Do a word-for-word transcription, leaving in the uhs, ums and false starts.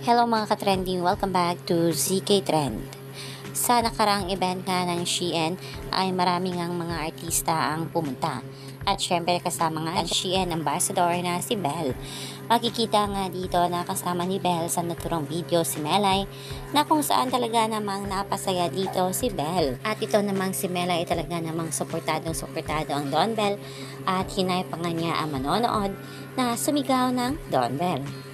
Hello mga ka-trending, welcome back to Z K Trend. Sa nakaraang event nga ng Shein ay maraming ang mga artista ang pumunta. At syempre kasama nga ang Shein ambassador na si Belle. Makikita nga dito na kasama ni Belle sa naturang video si Melay na kung saan talaga namang napasaya dito si Belle. At ito namang si Melay ay talaga namang suportadong suportado ang Don Belle at hinay pa nga niya ang manonood na sumigaw ng Don Belle.